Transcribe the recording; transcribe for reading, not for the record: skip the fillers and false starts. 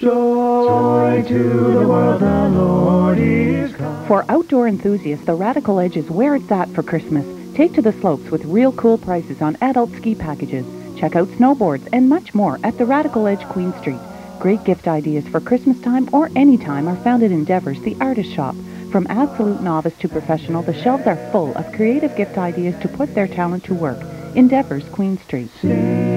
Joy to the world, the Lord is come. For outdoor enthusiasts, the Radical Edge is where it's at for Christmas. Take to the slopes with real cool prices on adult ski packages. Check out snowboards and much more at the Radical Edge, Queen Street. Great gift ideas for Christmas time or any time are found at Endeavours, the artist shop. From absolute novice to professional, the shelves are full of creative gift ideas to put their talent to work. Endeavours, Queen Street.